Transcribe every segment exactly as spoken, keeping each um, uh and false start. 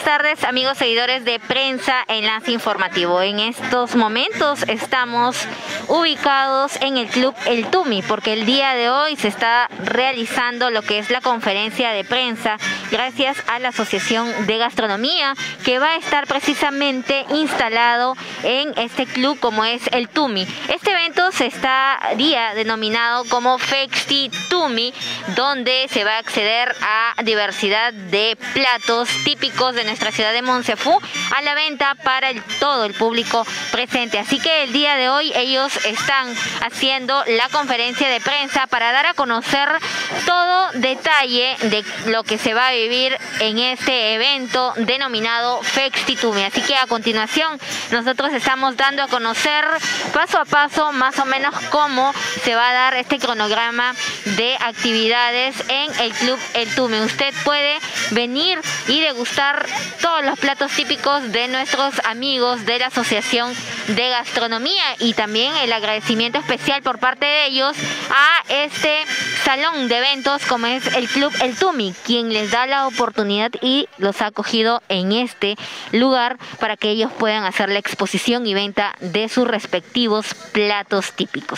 tardes, amigos seguidores de Prensa Enlace Informativo. En estos momentos estamos ubicados en el Club El Tumi, porque el día de hoy se está realizando lo que es la conferencia de prensa gracias a la Asociación de Gastronomía, que va a estar precisamente instalado en este club como es el Tumi. Este evento se estaría denominado como Festi Tumi, donde se va a acceder a diversidad de platos típicos de nuestra ciudad de Monsefu a la venta para el, todo el público presente. Así que el día de hoy ellos están haciendo la conferencia de prensa para dar a conocer todo detalle de lo que se va a vivir en este evento denominado Festi Tumi. Así que a continuación nosotros estamos dando a conocer paso a paso más o menos cómo se va a dar este cronograma de actividades en el Club El Tumi. Usted puede venir y degustar todos los platos típicos de nuestros amigos de la Asociación de Gastronomía, y también el agradecimiento especial por parte de ellos a este salón de eventos como es el Club El Tumi, quien les da la oportunidad y los ha acogido en este lugar para que ellos puedan hacer la exposición y venta de sus respectivos platos típicos.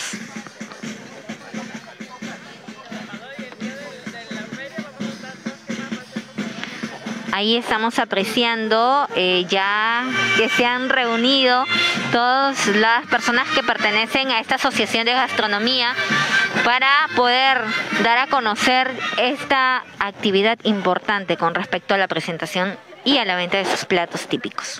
Ahí estamos apreciando eh, ya que se han reunido todas las personas que pertenecen a esta Asociación de Gastronomía para poder dar a conocer esta actividad importante con respecto a la presentación y a la venta de sus platos típicos.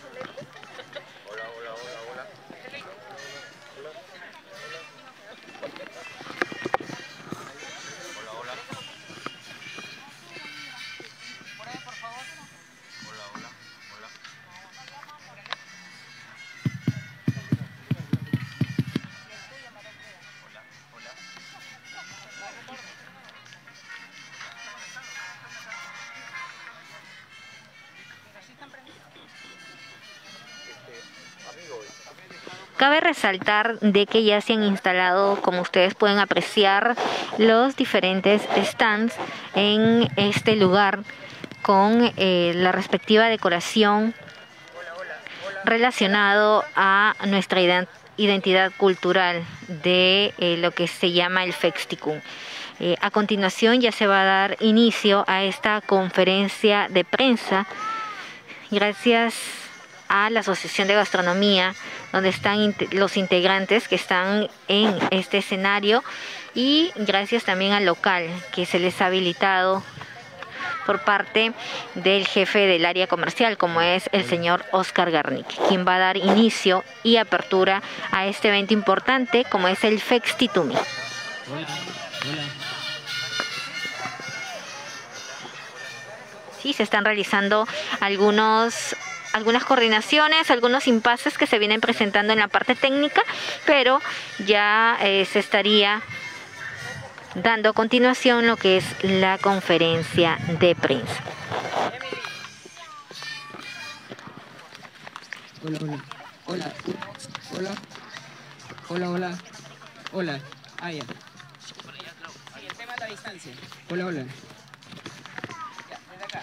Cabe resaltar de que ya se han instalado, como ustedes pueden apreciar, los diferentes stands en este lugar con eh, la respectiva decoración relacionado a nuestra identidad cultural de eh, lo que se llama el Fexticum. Eh, a continuación ya se va a dar inicio a esta conferencia de prensa gracias a la Asociación de Gastronomía, donde están los integrantes que están en este escenario, y gracias también al local que se les ha habilitado por parte del jefe del área comercial, como es el señor Oscar Garnick, quien va a dar inicio y apertura a este evento importante como es el Festi Tumi. Hola, hola. Sí, se están realizando algunos algunas coordinaciones, algunos impases que se vienen presentando en la parte técnica, pero ya eh, se estaría dando a continuación lo que es la conferencia de prensa. Hola, hola, hola, hola, hola, hola, hola, ah, ya. Sí, el tema de la distancia. Hola, hola. Ya, desde acá.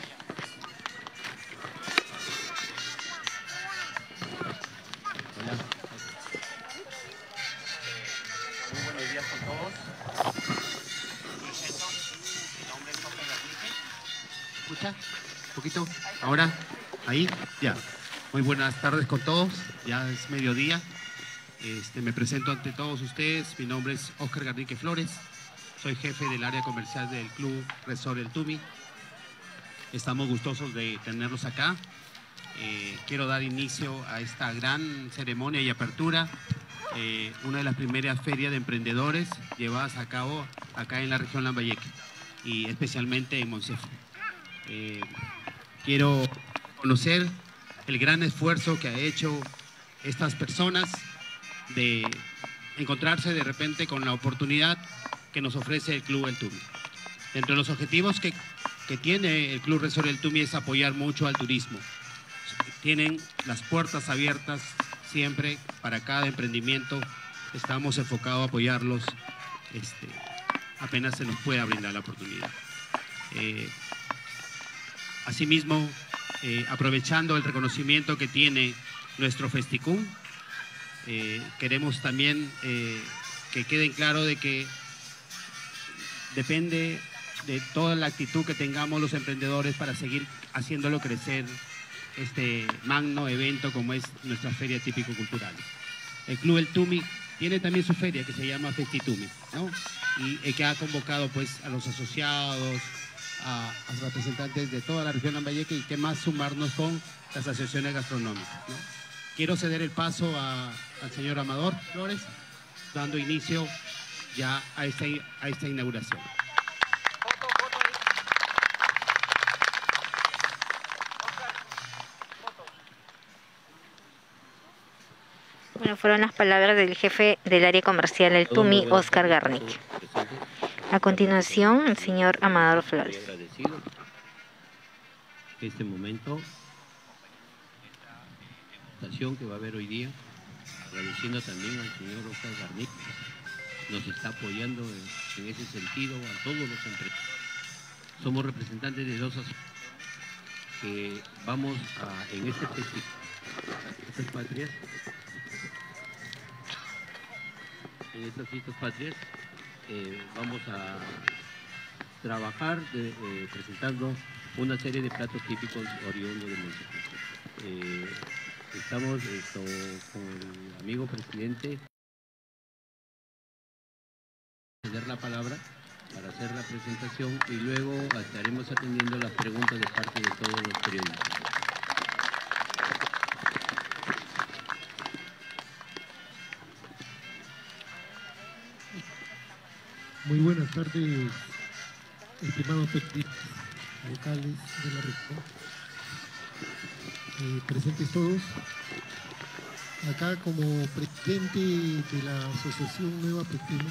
Muy buenos días con todos. Presento, mi nombre es Oscar Garnick. ¿Escucha? ¿Un poquito? ¿Ahora? ¿Ahí? Ya. Muy buenas tardes con todos. Ya es mediodía. Este, me presento ante todos ustedes. Mi nombre es Oscar Garnick Flores. Soy jefe del área comercial del Club Resort El Tumi. Estamos gustosos de tenerlos acá. Eh, quiero dar inicio a esta gran ceremonia y apertura. Eh, una de las primeras ferias de emprendedores llevadas a cabo acá en la región Lambayeque y especialmente en Monsefu. Eh, quiero conocer el gran esfuerzo que ha hecho estas personas de encontrarse de repente con la oportunidad que nos ofrece el Club El Tumi. Entre los objetivos que, que tiene el Club Resort El Tumi es apoyar mucho al turismo. Tienen las puertas abiertas siempre para cada emprendimiento. Estamos enfocados a apoyarlos este, apenas se nos pueda brindar la oportunidad. Eh, asimismo, eh, aprovechando el reconocimiento que tiene nuestro Festicum, eh, queremos también eh, que quede claro de que depende de toda la actitud que tengamos los emprendedores para seguir haciéndolo crecer este magno evento como es nuestra feria típico-cultural. El Club El Tumi tiene también su feria que se llama Festitumi, ¿no? Y eh, que ha convocado pues a los asociados, a, a los representantes de toda la región Lambayeque y que más sumarnos con las asociaciones gastronómicas, ¿no? Quiero ceder el paso a, al señor Amador Flores, dando inicio ya a esta, a esta inauguración. Bueno, fueron las palabras del jefe del área comercial El Tumi, Oscar Garnick. A continuación, el señor Amador Flores. Agradecido este momento, estación que va a haber hoy día, agradeciendo también al señor Oscar Garnick, nos está apoyando en, en ese sentido a todos los empresarios. Somos representantes de dos asociaciones que vamos a, en este festival, estas patrias, en estas fiestas patrias, eh, vamos a trabajar de, eh, presentando una serie de platos típicos oriundos de México. Eh, estamos esto, con el amigo presidente a ceder la palabra para hacer la presentación y luego estaremos atendiendo las preguntas de parte de todos los periodistas. Muy buenas tardes, estimados periodistas locales de la región, eh, presentes todos. Acá como presidente de la Asociación Nueva Pectimo,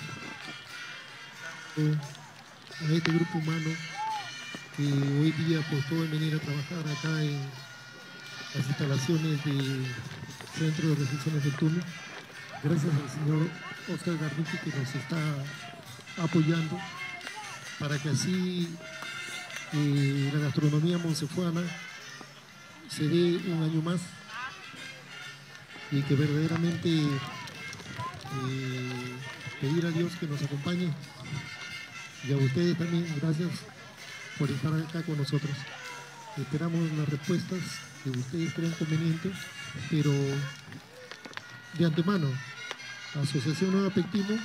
a este grupo humano que hoy día apostó en venir a trabajar acá en las instalaciones del Centro de Recepciones del Tumi, gracias al señor Oscar Garnick que nos está apoyando para que así eh, la gastronomía monsefuana se dé un año más y que verdaderamente eh, pedir a Dios que nos acompañe y a ustedes también gracias por estar acá con nosotros. Esperamos las respuestas que ustedes crean convenientes, pero de antemano la Asociación Nueva Pectimo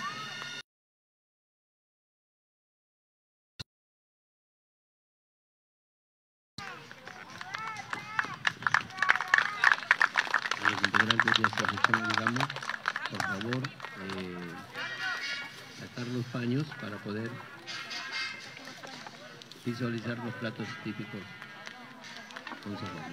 De esta gestión, digamos, por favor, eh, sacar los paños para poder visualizar los platos típicos conservados.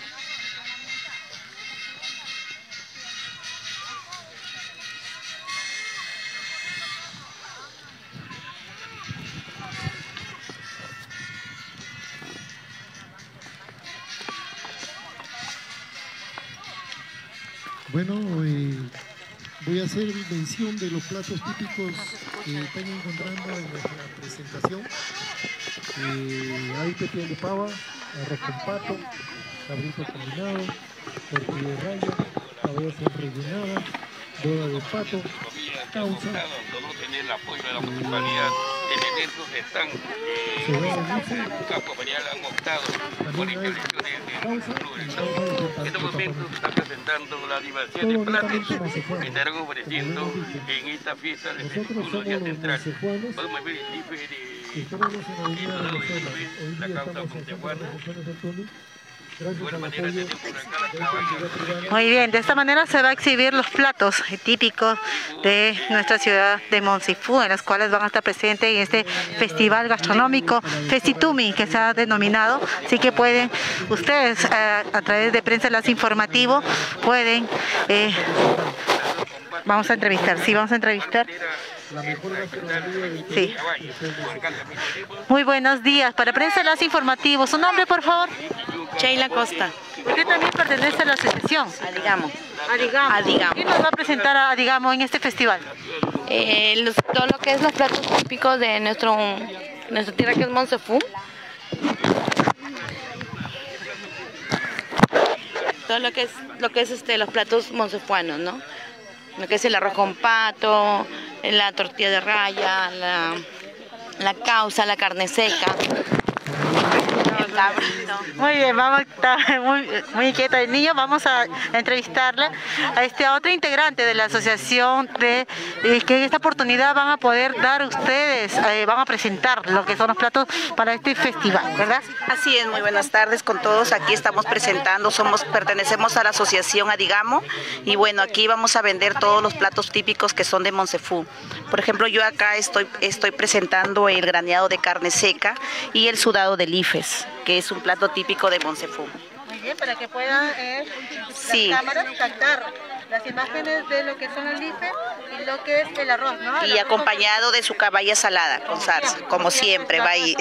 Bueno, eh, voy a hacer mención de los platos típicos que están encontrando en nuestra presentación. Eh, hay pepián de pava, arroz con pato, cabrito combinado, tortilla de raya, cabeza rellenada, boda de pato, causa, no tener el apoyo de la municipalidad. Elementos están eh, han optado por intervención de En estos momentos se está presentando la diversidad de platos que estarán ofreciendo en esta fiesta de Festiculo Día Central. Podemos ver el libre de la causa montejuana. Muy bien, de esta manera se va a exhibir los platos típicos de nuestra ciudad de Monseifú, en los cuales van a estar presentes en este festival gastronómico Festitumi, que se ha denominado. Así que pueden, ustedes eh, a través de Prensa Enlace Informativo, pueden, eh, vamos a entrevistar, sí, vamos a entrevistar. Sí. Muy buenos días, para Prensa Enlace Informativo, ¿su nombre por favor? Sheila Costa. ¿Usted también pertenece a la asociación? Adigamo. Adigamo. Adigamo. ¿Qué nos va a presentar a Adigamo en este festival? Eh, los, todo lo que es los platos típicos de nuestro, nuestra tierra que es Monseifú. todo lo que es, lo que es este, los platos monsefuanos, ¿no? Lo que es el arroz con pato, la tortilla de raya, la, la causa, la carne seca. Muy bien, vamos, está muy, muy inquieta el niño. Vamos a entrevistarla a este otro integrante de la asociación de, de que en esta oportunidad van a poder dar ustedes, eh, van a presentar lo que son los platos para este festival, ¿verdad? Así es, muy buenas tardes con todos. Aquí estamos presentando, somos pertenecemos a la asociación Adigamo y bueno, aquí vamos a vender todos los platos típicos que son de Monsefú. Por ejemplo, yo acá estoy, estoy presentando el graneado de carne seca y el sudado del IFES, que es un plato típico de Monsefú. Muy bien, para que puedan eh, sí. las cámaras captar las imágenes de lo que son el IFE y lo que es el arroz, ¿no? El y arroz acompañado de su caballa salada con salsa, como siempre, va ahí.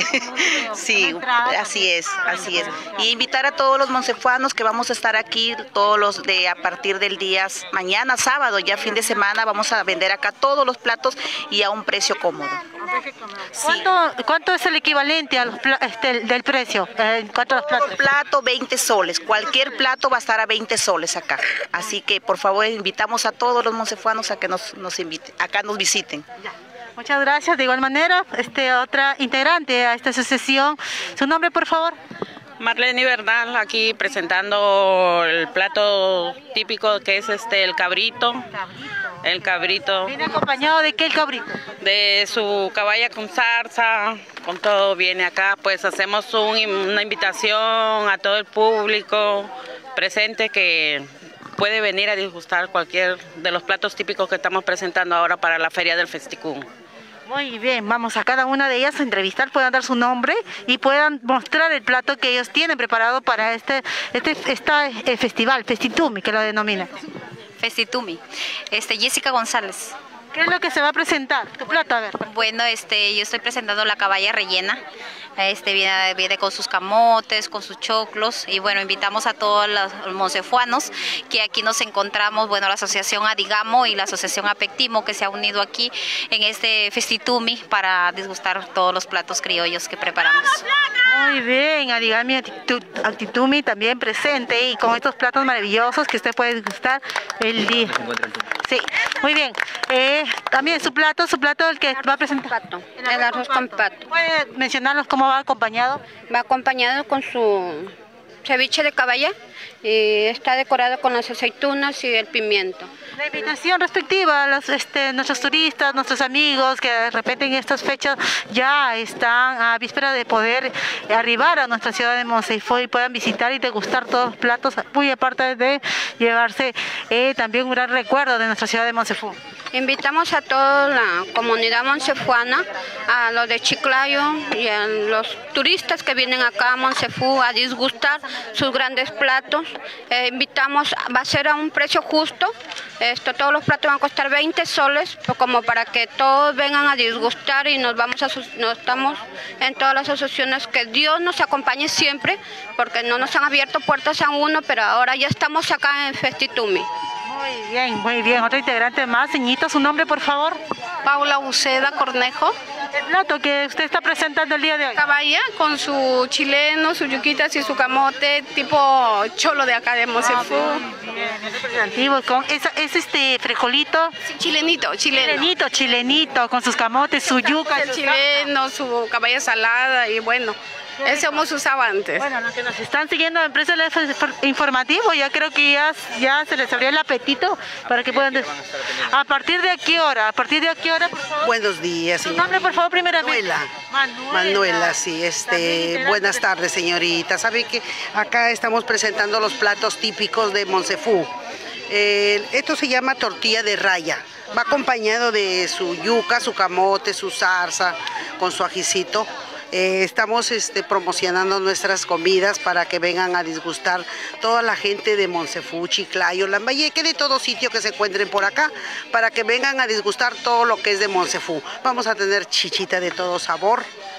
Sí, así es, así es. Y invitar a todos los monsefuanos que vamos a estar aquí, todos los de a partir del día mañana, sábado, ya fin de semana, vamos a vender acá todos los platos y a un precio cómodo. Sí. ¿Cuánto, ¿Cuánto es el equivalente a los este, del precio? Eh, ¿En cuánto los platos? Plato veinte soles, cualquier plato va a estar a veinte soles acá. Así que por favor invitamos a todos los monsefuanos a que nos, nos inviten, acá nos visiten. Muchas gracias. De igual manera, este otra integrante a esta asociación, ¿su nombre por favor? Marlene Bernal, aquí presentando el plato típico que es este el cabrito. El cabrito. ¿Viene acompañado de qué el cabrito? De su caballa con salsa, con todo viene acá. Pues hacemos un, una invitación a todo el público presente que puede venir a disgustar cualquier de los platos típicos que estamos presentando ahora para la Feria del Festicún. Muy bien, vamos a cada una de ellas a entrevistar, puedan dar su nombre y puedan mostrar el plato que ellos tienen preparado para este, este esta, eh, festival, Festitumi, que lo denomina. Festitumi, este, Jessica González. ¿Qué es lo que se va a presentar? Tu plato, a ver. Bueno, este, yo estoy presentando la caballa rellena. Este viene, viene con sus camotes, con sus choclos y bueno, invitamos a todos los monsefuanos que aquí nos encontramos, bueno, la asociación Adigamo y la asociación Apectimo que se ha unido aquí en este Festitumi para disgustar todos los platos criollos que preparamos. Muy bien, Adigami Apectimo también presente y con estos platos maravillosos que usted puede disgustar el día. Sí, muy bien. Eh, también su plato, su plato el que va a presentar. Pato, el arroz con pato. ¿Puede mencionarnos cómo va acompañado? Va acompañado con su ceviche de caballa y está decorado con las aceitunas y el pimiento. La invitación respectiva a los, este, nuestros turistas, nuestros amigos que de repente en estas fechas ya están a víspera de poder arribar a nuestra ciudad de Monsefú y puedan visitar y degustar todos los platos, muy aparte de llevarse eh, también un gran recuerdo de nuestra ciudad de Monsefú. Invitamos a toda la comunidad monsefuana, a los de Chiclayo y a los turistas que vienen acá a Monsefú a disgustar sus grandes platos. Eh, invitamos, va a ser a un precio justo, esto, todos los platos van a costar veinte soles, como para que todos vengan a disgustar y nos vamos a, nos estamos en todas las asociaciones, que Dios nos acompañe siempre, porque no nos han abierto puertas a uno, pero ahora ya estamos acá en Festitumi. Muy bien, muy bien. Otro integrante más, señorita, su nombre por favor. Paula Uceda Cornejo. El plato que usted está presentando el día de hoy. Caballa con su chileno, sus yuquitas y su camote, tipo cholo de acá de Monsefú. Antiguo, con esa, es este frijolito. Sí, chilenito, chileno. Chilenito, chilenito, con sus camotes, su yuca. El chileno, su caballa salada y bueno. Eso hemos usado antes. Bueno, los que nos están siguiendo en Empresa Informativo, ya creo que ya, ya se les abrió el apetito para que puedan... ¿A partir de qué hora? ¿A partir de qué hora, por favor? Buenos días. ¿Su nombre, por favor, primeramente? Manuela. Manuela. Manuela, sí. Este, buenas tardes, señorita. Sabe que acá estamos presentando los platos típicos de Monsefú. Eh, esto se llama tortilla de raya. Va acompañado de su yuca, su camote, su salsa, con su ajicito. Eh, estamos este, promocionando nuestras comidas para que vengan a disgustar toda la gente de Monsefú, Chiclayo, Lambayeque, de todo sitio que se encuentren por acá, para que vengan a disgustar todo lo que es de Monsefú. Vamos a tener chichita de todo sabor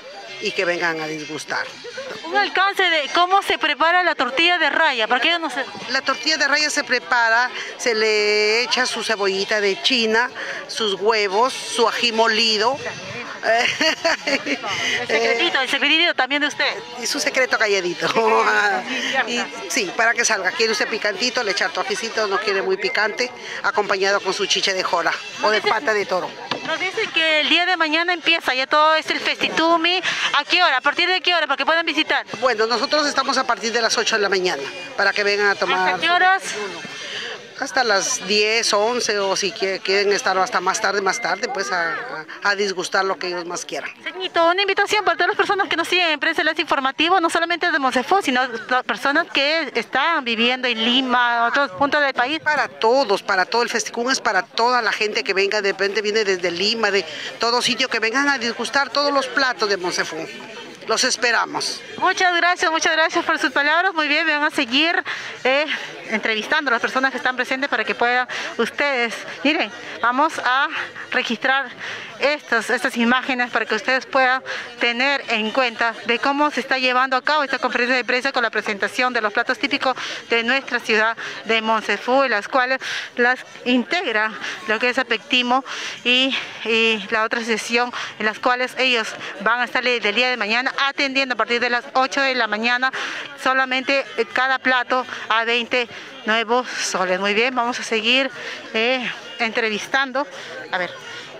y que vengan a disgustar. Un alcance de cómo se prepara la tortilla de raya, ¿para qué no sé? La tortilla de raya se prepara, se le echa su cebollita de china, sus huevos, su ají molido, El secretito, el secretito también de usted. Y su secreto calladito. Y, sí, para que salga. Quiere usted picantito, le echa tojicito, no quiere muy picante, acompañado con su chicha de jora o de pata de toro. Nos dicen que el día de mañana empieza ya todo es el Festitumi. ¿A qué hora? ¿A partir de qué hora? Para que puedan visitar. Bueno, nosotros estamos a partir de las ocho de la mañana, para que vengan a tomar... ¿Hasta qué horas? Hasta las diez, once, o si quieren estar hasta más tarde, más tarde, pues a, a, a disgustar lo que ellos más quieran. Señorito, una invitación para todas las personas que nos siguen en Prensa Enlace Informativo, no solamente de Monsefú, sino personas que están viviendo en Lima, otros puntos del país. Para todos, para todo el Festicún, es para toda la gente que venga, de repente viene desde Lima, de todo sitio, que vengan a disgustar todos los platos de Monsefú. Los esperamos. Muchas gracias, muchas gracias por sus palabras. Muy bien, van a seguir eh, entrevistando a las personas que están presentes para que puedan ustedes, miren, vamos a registrar estas, estas imágenes para que ustedes puedan tener en cuenta de cómo se está llevando a cabo esta conferencia de prensa con la presentación de los platos típicos de nuestra ciudad de Monsefú, en las cuales las integra lo que es Apectimo y, y la otra sesión en las cuales ellos van a estar del día de mañana atendiendo a partir de las ocho de la mañana solamente cada plato a veinte nuevos soles. Muy bien, vamos a seguir eh, entrevistando. A ver.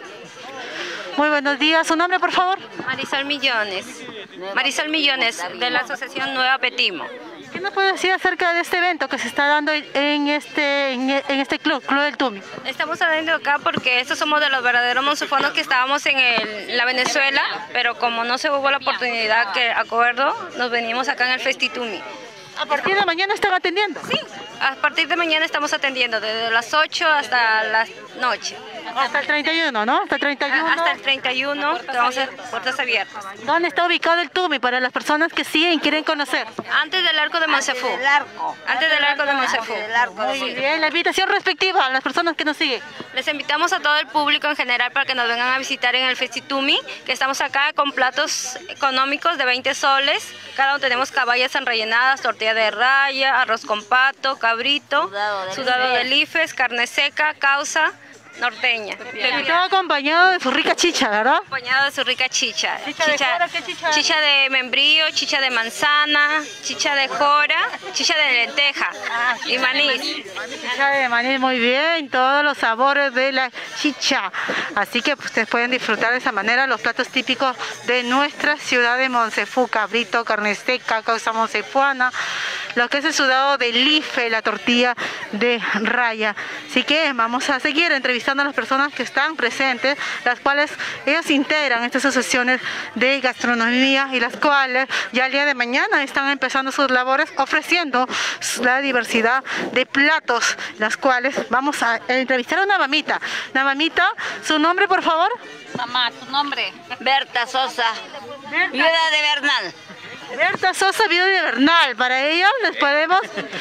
Muy buenos días, ¿su nombre por favor? Marisol Millones, Marisol Millones de la Asociación Nueva Petimo. ¿Qué nos puede decir acerca de este evento que se está dando en este, en este club, Club del Tumi? Estamos saliendo acá porque estos somos de los verdaderos monsefuanos que estábamos en el, la Venezuela, pero como no se hubo la oportunidad que acuerdo, nos venimos acá en el Festitumi. ¿A partir de mañana están atendiendo? Sí, a partir de mañana estamos atendiendo, desde las ocho hasta la noche. Hasta el treinta y uno, ¿no? Hasta el treinta y uno. Hasta el treinta y uno, vamos a puertas abiertas. ¿Dónde está ubicado el Tumi para las personas que siguen y quieren conocer? Antes del arco de Monsefú. Antes del arco. Antes del arco de Monsefú. Muy bien, la invitación respectiva a las personas que nos siguen. Les invitamos a todo el público en general para que nos vengan a visitar en el Festitumi, que estamos acá con platos económicos de veinte soles. Cada uno tenemos caballas enrellenadas, tortilla de raya, arroz con pato, cabrito, sudado de lifes, carne seca, causa, norteña. Y todo acompañado de su rica chicha, ¿verdad? Acompañado de su rica chicha. ¿Chicha, chicha, de jora, qué chicha? Chicha de membrillo, chicha de manzana, chicha de jora, chicha de lenteja ah, y maní. Chicha de maní, muy bien, todos los sabores de la chicha. Así que pues, ustedes pueden disfrutar de esa manera los platos típicos de nuestra ciudad de Monsefú, cabrito, carne seca, causa monsefuana, lo que es el sudado de life, la tortilla de raya. Así que vamos a seguir entrevistando a las personas que están presentes, las cuales ellos integran estas asociaciones de gastronomía y las cuales ya el día de mañana están empezando sus labores ofreciendo la diversidad de platos, las cuales vamos a entrevistar a una mamita. Una mamita, ¿su nombre por favor? Mamá, ¿tu nombre? Berta Sosa, Berta. Viuda de Bernal. Berta Sosa, viuda de Bernal. Para ella les podemos...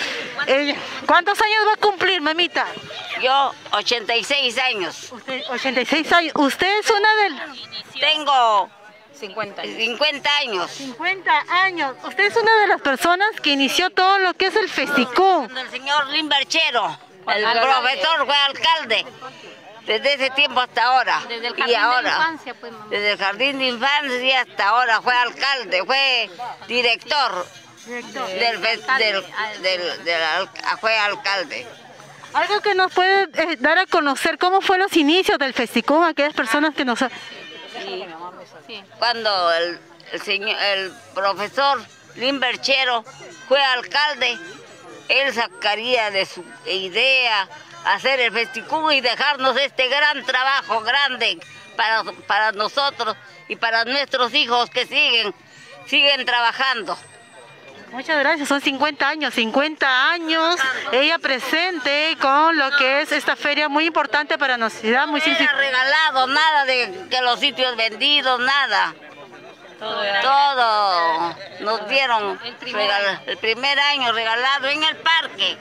Eh, ¿Cuántos años va a cumplir, mamita? Yo, ochenta y seis años. Usted, ochenta y seis años. ¿Usted es una del...? Tengo... cincuenta años. cincuenta años. cincuenta años. Usted es una de las personas que inició todo lo que es el Festicún. El señor Limberchero, el alcalde. Profesor fue alcalde. Desde ese tiempo hasta ahora. Desde el jardín y ahora, de infancia, pues, mamá. Desde el jardín de infancia hasta ahora fue alcalde, fue director, director. Del, del, del, del, del, fue alcalde. Algo que nos puede eh, dar a conocer cómo fue los inicios del Festicún, aquellas personas que nos... Sí. Sí. Cuando el, el, señor, el profesor Limberchero fue alcalde, él sacaría de su idea hacer el Festicún y dejarnos este gran trabajo grande para, para nosotros y para nuestros hijos que siguen, siguen trabajando. Muchas gracias, son cincuenta años, cincuenta años, ella presente con lo que es esta feria muy importante para nuestra ciudad. Muy no era regalado, nada de que los sitios vendidos, nada. Todo, Todo nos dieron el primer, regal, el primer año regalado en el parque.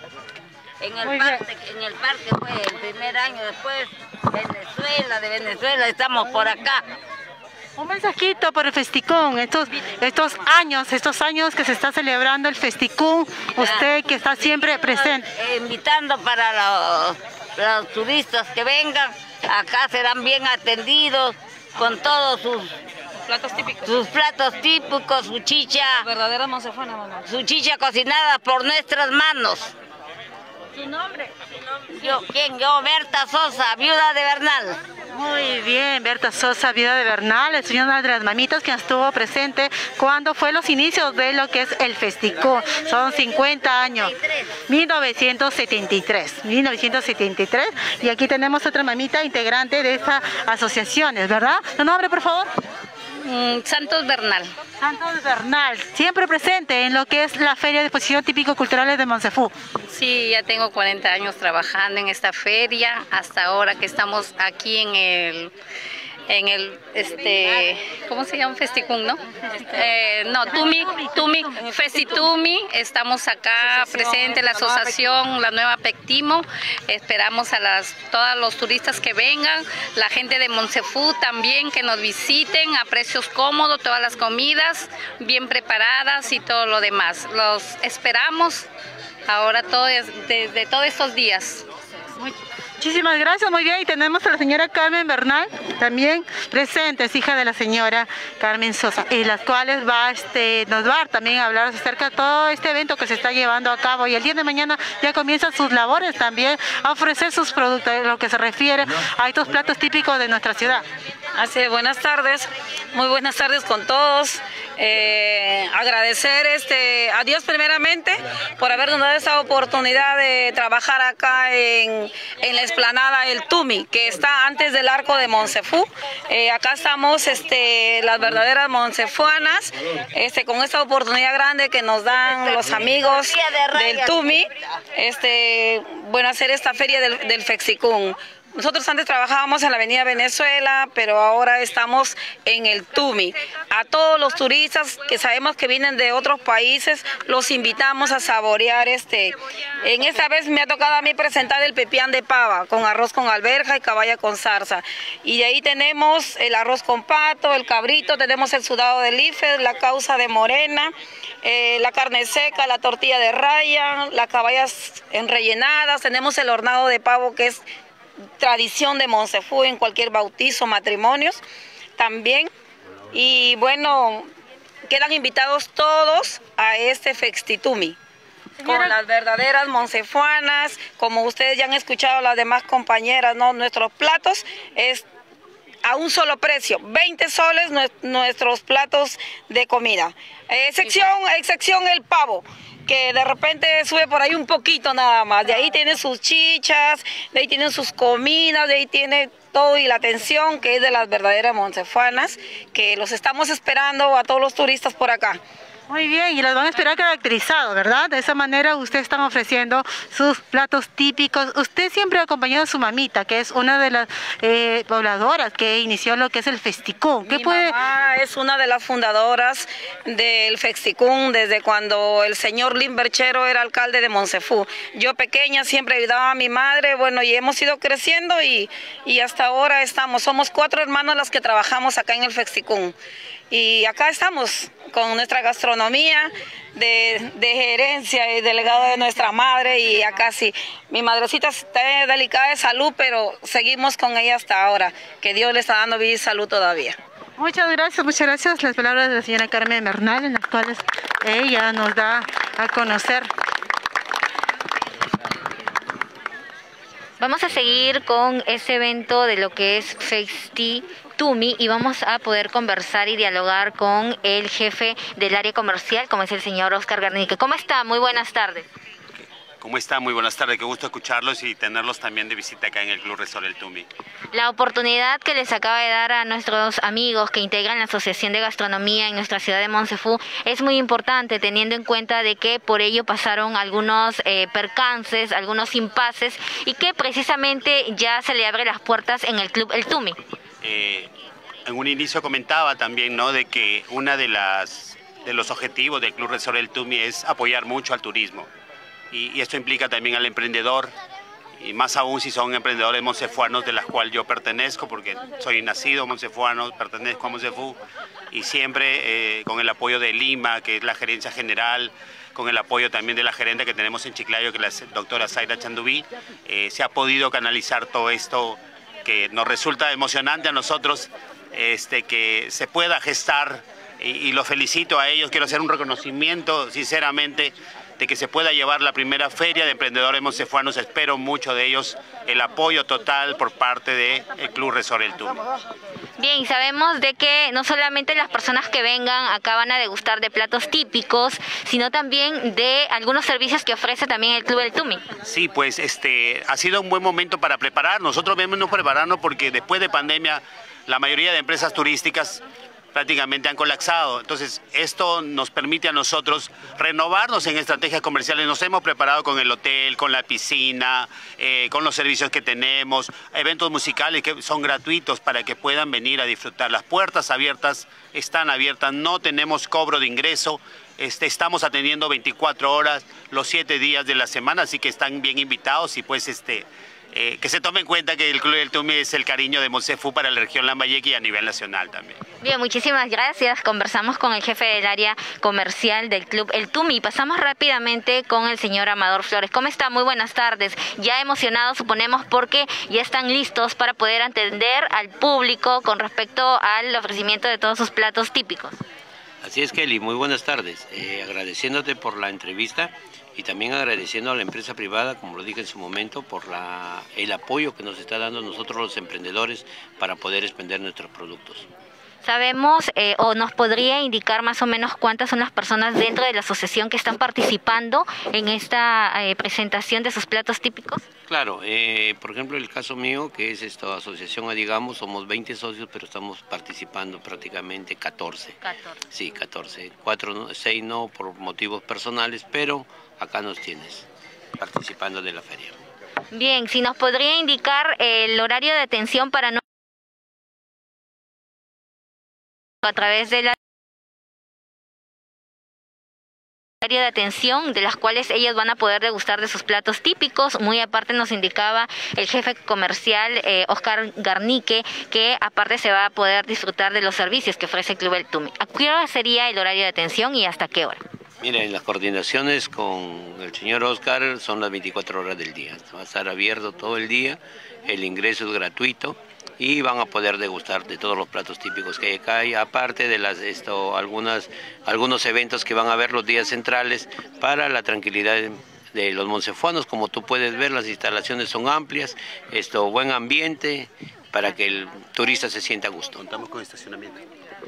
En el, parque, en el parque fue el primer año, después Venezuela, de Venezuela estamos por acá. Un mensajito por el Festicún, estos, estos años, estos años que se está celebrando el Festicún, usted que está siempre presente. Eh, invitando para los, los turistas que vengan, acá serán bien atendidos, con todos sus Platos típicos. sus platos típicos, su chicha, Verdadera monsefuana, mamá. su chicha cocinada por nuestras manos. ¿Su nombre? Yo, ¿quién? Yo, Berta Sosa, viuda de Bernal. Muy bien, Berta Sosa, viuda de Bernal, el señor de las mamitas que estuvo presente cuando fue los inicios de lo que es el Festicún. Son cincuenta años, mil novecientos setenta y tres, mil novecientos setenta y tres, y aquí tenemos otra mamita integrante de estas asociaciones, ¿verdad? ¿Tu nombre, por favor? Mm, Santos Bernal. Santos Bernal, siempre presente en lo que es la Feria de Exposición Típico-Culturales de Monsefú. Sí, ya tengo cuarenta años trabajando en esta feria, hasta ahora que estamos aquí en el, en el, este, ¿cómo se llama? Festicún, ¿no? Eh, no, Tumi, Tumi, Festitumi, estamos acá presente la asociación, la nueva Pectimo, esperamos a las, todos los turistas que vengan, la gente de Monsefú también que nos visiten a precios cómodos, todas las comidas bien preparadas y todo lo demás. Los esperamos ahora todo desde de todos estos días. Muchísimas gracias, muy bien, y tenemos a la señora Carmen Bernal, también presente, es hija de la señora Carmen Sosa, y las cuales va, este, nos va a también a hablar acerca de todo este evento que se está llevando a cabo, y el día de mañana ya comienzan sus labores también a ofrecer sus productos, en lo que se refiere a estos platos típicos de nuestra ciudad. Así, buenas tardes, muy buenas tardes con todos. Eh, agradecer este, a Dios primeramente por habernos dado esta oportunidad de trabajar acá en, en la explanada El Tumi, que está antes del arco de Monsefú. Eh, acá estamos este, las verdaderas monsefuanas, este, con esta oportunidad grande que nos dan los amigos del Tumi, este, bueno, hacer esta feria del, del Festicún. Nosotros antes trabajábamos en la avenida Venezuela, pero ahora estamos en el Tumi. A todos los turistas que sabemos que vienen de otros países, los invitamos a saborear este. En esta vez me ha tocado a mí presentar el pepián de pava, con arroz con alberja y caballa con zarza. Y de ahí tenemos el arroz con pato, el cabrito, tenemos el sudado de life, la causa de morena, eh, la carne seca, la tortilla de raya, las caballas enrellenadas, tenemos el hornado de pavo que es tradición de Monsefú en cualquier bautizo, matrimonios también. Y bueno, quedan invitados todos a este Festitumi con las verdaderas monsefuanas, como ustedes ya han escuchado las demás compañeras, ¿no? Nuestros platos es a un solo precio, veinte soles nuestros platos de comida, excepción, excepción el pavo, que de repente sube por ahí un poquito nada más. De ahí tienen sus chichas, de ahí tienen sus comidas, de ahí tiene todo, y la atención que es de las verdaderas monsefuanas, que los estamos esperando a todos los turistas por acá. Muy bien, y los van a esperar caracterizados, ¿verdad? De esa manera ustedes están ofreciendo sus platos típicos. Usted siempre ha acompañado a su mamita, que es una de las eh, pobladoras que inició lo que es el Festicún. ¿Qué Mi puede... mamá es una de las fundadoras del Festicún desde cuando el señor Limberchero era alcalde de Monsefú. Yo pequeña siempre ayudaba a mi madre, bueno, y hemos ido creciendo y, y hasta ahora estamos. Somos cuatro hermanos las que trabajamos acá en el Festicún. Y acá estamos con nuestra gastronomía de, de gerencia y delegado de nuestra madre, y acá sí, mi madrecita está delicada de salud, pero seguimos con ella hasta ahora, que Dios le está dando vida y salud todavía. Muchas gracias, muchas gracias. Las palabras de la señora Carmen Bernal, en las cuales ella nos da a conocer. Vamos a seguir con ese evento de lo que es Festitumi y vamos a poder conversar y dialogar con el jefe del área comercial, como es el señor Oscar Garnique. ¿Cómo está? Muy buenas tardes. ¿Cómo está? Muy buenas tardes, qué gusto escucharlos y tenerlos también de visita acá en el Club Resort El Tumi. La oportunidad que les acaba de dar a nuestros amigos que integran la Asociación de Gastronomía en nuestra ciudad de Monsefú es muy importante, teniendo en cuenta de que por ello pasaron algunos eh, percances, algunos impases, y que precisamente ya se le abre las puertas en el Club El Tumi. Eh, en un inicio comentaba también, ¿no?, de que una de las de los objetivos del Club Resort El Tumi es apoyar mucho al turismo. Y, y esto implica también al emprendedor, y más aún si son emprendedores monsefuanos, de las cuales yo pertenezco, porque soy nacido monsefuano, pertenezco a Monsefú, y siempre eh, con el apoyo de Lima, que es la gerencia general, con el apoyo también de la gerente que tenemos en Chiclayo, que es la doctora Zaira Chandubí, eh, se ha podido canalizar todo esto que nos resulta emocionante a nosotros, este, que se pueda gestar y, y los felicito a ellos. Quiero hacer un reconocimiento sinceramente de que se pueda llevar la primera feria de emprendedores monsefuanos. Espero mucho de ellos el apoyo total por parte del Club Resort El Tumi. Bien, y sabemos de que no solamente las personas que vengan acá van a degustar de platos típicos, sino también de algunos servicios que ofrece también el Club El Tumi. Sí, pues este ha sido un buen momento para preparar. Nosotros debemos prepararnos porque después de pandemia la mayoría de empresas turísticas prácticamente han colapsado. Entonces, esto nos permite a nosotros renovarnos en estrategias comerciales. Nos hemos preparado con el hotel, con la piscina, eh, con los servicios que tenemos, eventos musicales que son gratuitos para que puedan venir a disfrutar. Las puertas abiertas están abiertas, no tenemos cobro de ingreso. Este, estamos atendiendo veinticuatro horas, los siete días de la semana, así que están bien invitados y pues este... Eh, que se tome en cuenta que el Club El Tumi es el cariño de Monsefu para la región Lambayeque y a nivel nacional también. Bien, muchísimas gracias. Conversamos con el jefe del área comercial del Club El Tumi. Pasamos rápidamente con el señor Amador Flores. ¿Cómo está? Muy buenas tardes. Ya emocionados, suponemos, porque ya están listos para poder atender al público con respecto al ofrecimiento de todos sus platos típicos. Así es, Kelly. Muy buenas tardes. Eh, agradeciéndote por la entrevista. Y también agradeciendo a la empresa privada, como lo dije en su momento, por la, el apoyo que nos está dando a nosotros los emprendedores para poder expender nuestros productos. Sabemos eh, o nos podría indicar más o menos cuántas son las personas dentro de la asociación que están participando en esta eh, presentación de sus platos típicos. Claro, eh, por ejemplo el caso mío, que es esta asociación Adigamo, somos veinte socios, pero estamos participando prácticamente catorce. catorce. Sí, catorce. cuatro, seis no por motivos personales, pero acá nos tienes participando de la feria. Bien, si nos podría indicar el horario de atención para no a través de la área de atención de las cuales ellos van a poder degustar de sus platos típicos. Muy aparte nos indicaba el jefe comercial eh, Oscar Garnique que aparte se va a poder disfrutar de los servicios que ofrece el Club El Tumi. ¿A qué hora sería el horario de atención y hasta qué hora? Mira, en las coordinaciones con el señor Oscar son las veinticuatro horas del día. Va a estar abierto todo el día, el ingreso es gratuito y van a poder degustar de todos los platos típicos que hay acá, y aparte de las, esto, algunas, algunos eventos que van a haber los días centrales para la tranquilidad de los monsefuanos. Como tú puedes ver, las instalaciones son amplias, esto, buen ambiente para que el turista se sienta a gusto. Contamos con estacionamiento.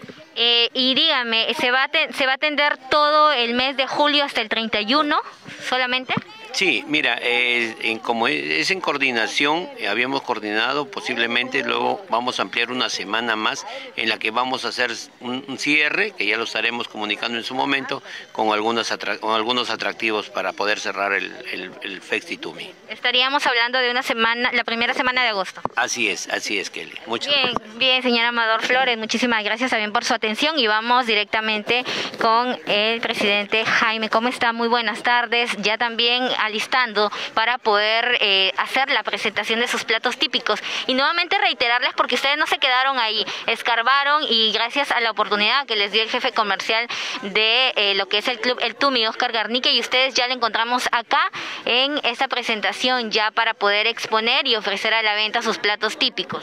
Eh, y dígame, ¿se va, a ¿se va a atender todo el mes de julio hasta el treinta y uno solamente? Sí, mira, eh, en, como es en coordinación, eh, habíamos coordinado, posiblemente luego vamos a ampliar una semana más en la que vamos a hacer un, un cierre, que ya lo estaremos comunicando en su momento, con, algunas atra con algunos atractivos para poder cerrar el, el, el Festi Tumi. Estaríamos hablando de una semana, la primera semana de agosto. Así es, así es, Kelly. Muchas bien, gracias. Bien, señor Amador Flores, muchísimas gracias también por su atención y vamos directamente con el presidente Jaime. ¿Cómo está? Muy buenas tardes. Ya también alistando para poder eh, hacer la presentación de sus platos típicos. Y nuevamente reiterarles, porque ustedes no se quedaron ahí, escarbaron y gracias a la oportunidad que les dio el jefe comercial de eh, lo que es el Club El Tumi, Oscar Garnique, y ustedes ya le encontramos acá en esta presentación ya para poder exponer y ofrecer a la venta sus platos típicos.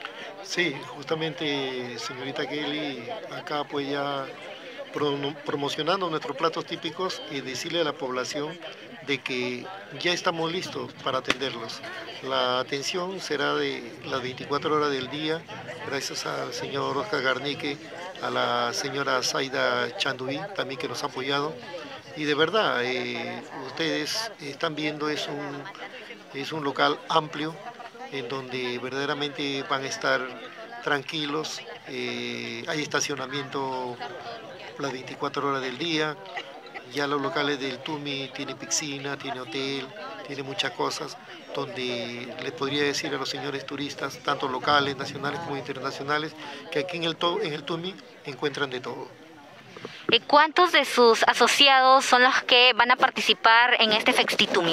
Sí, justamente, señorita Kelly, acá pues ya promocionando nuestros platos típicos y decirle a la población de que ya estamos listos para atenderlos. La atención será de las veinticuatro horas del día, gracias al señor Oscar Garnique, a la señora Zaida Chanduí, también que nos ha apoyado. Y de verdad, eh, ustedes están viendo, es un, es un local amplio, en donde verdaderamente van a estar tranquilos, eh, hay estacionamiento las veinticuatro horas del día, ya los locales del Tumi tienen piscina, tiene hotel, tiene muchas cosas, donde les podría decir a los señores turistas, tanto locales, nacionales como internacionales, que aquí en el, en el Tumi encuentran de todo. ¿Cuántos de sus asociados son los que van a participar en este Festi Tumi?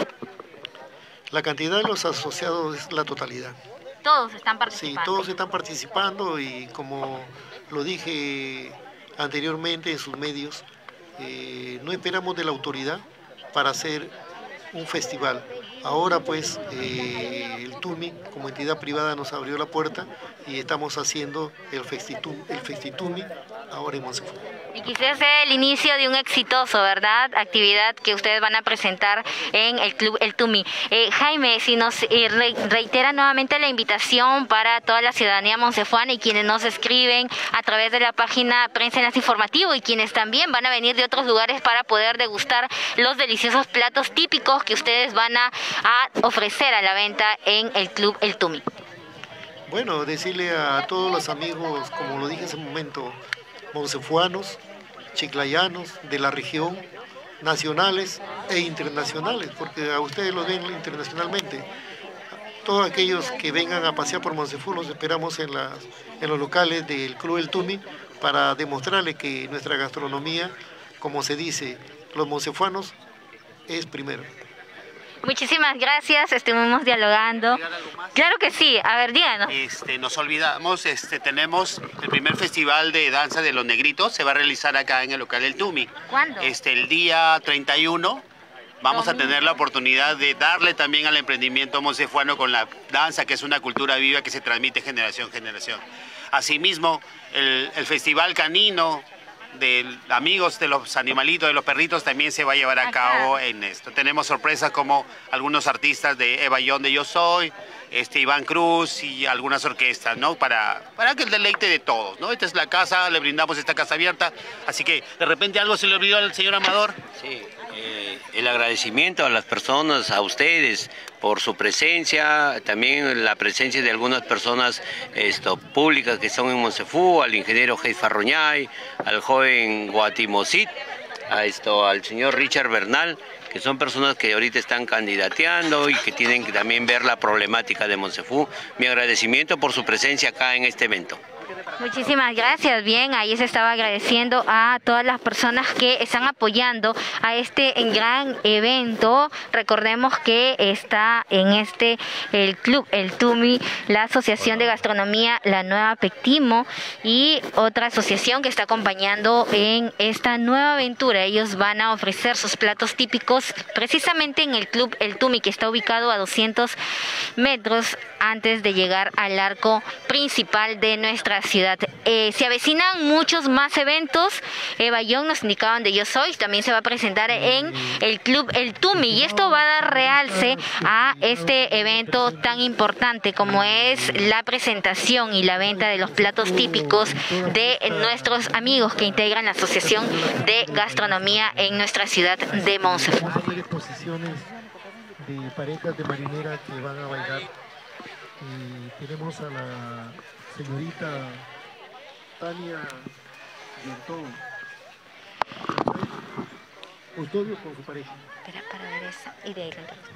La cantidad de los asociados es la totalidad. Todos están participando. Sí, todos están participando y como lo dije anteriormente en sus medios, eh, no esperamos de la autoridad para hacer un festival. Ahora pues eh, el Tumi como entidad privada nos abrió la puerta y estamos haciendo el Festitumi, el Festitumi ahora en Monsefu. Y quizás sea el inicio de un exitoso, ¿verdad?, actividad que ustedes van a presentar en el Club El Tumi. Eh, Jaime, si nos eh, re reitera nuevamente la invitación para toda la ciudadanía monsefuana y quienes nos escriben a través de la página Prensa Enlace Informativo y quienes también van a venir de otros lugares para poder degustar los deliciosos platos típicos que ustedes van a, a ofrecer a la venta en el Club El Tumi. Bueno, decirle a todos los amigos, como lo dije hace un momento, monsefuanos, chiclayanos, de la región, nacionales e internacionales, porque a ustedes los ven internacionalmente. Todos aquellos que vengan a pasear por Monsefu los esperamos en, las, en los locales del Club El Tumi para demostrarles que nuestra gastronomía, como se dice, los monsefuanos, es primero. Muchísimas gracias, estuvimos dialogando. Claro que sí, a ver, díganos. Este, nos olvidamos, este, tenemos el primer festival de danza de los negritos, se va a realizar acá en el local El Tumi. ¿Cuándo? Este, el día treinta y uno vamos Domingo. a tener la oportunidad de darle también al emprendimiento monsefuano con la danza, que es una cultura viva que se transmite generación a generación. Asimismo, el, el festival canino de amigos de los animalitos, de los perritos, también se va a llevar a cabo en esto. Tenemos sorpresas como algunos artistas de Eva Young de Yo Soy, este Iván Cruz y algunas orquestas, ¿no? Para, para que el deleite de todos, ¿no? Esta es la casa, le brindamos esta casa abierta, así que de repente algo se le olvidó al señor Amador. Sí, eh, el agradecimiento a las personas, a ustedes, por su presencia, también la presencia de algunas personas esto, públicas que son en Monsefu, al ingeniero Geis Farroñay, al joven Guatimosit, a esto, al señor Richard Bernal, que son personas que ahorita están candidateando y que tienen que también ver la problemática de Monsefu. Mi agradecimiento por su presencia acá en este evento. Muchísimas gracias. Bien, ahí se estaba agradeciendo a todas las personas que están apoyando a este gran evento. Recordemos que está en este el Club El Tumi, la Asociación de Gastronomía La Nueva Pectimo y otra asociación que está acompañando en esta nueva aventura. Ellos van a ofrecer sus platos típicos precisamente en el Club El Tumi, que está ubicado a doscientos metros antes de llegar al arco principal de nuestra ciudad. Eh, se avecinan muchos más eventos. Eva Young nos indicaban de Yo Soy, también se va a presentar en el Club El Tumi y esto va a dar realce a este evento tan importante como es la presentación y la venta de los platos típicos de nuestros amigos que integran la Asociación de Gastronomía en nuestra ciudad de Monsefu. Hay exposiciones de parejas de marinera que van a bailar. Y tenemos a la señorita Tania Yentón, Custodio con su pareja. Espera para ver esa y de ahí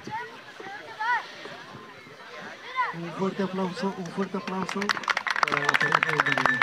Un fuerte aplauso, un fuerte aplauso para la pareja de marinera.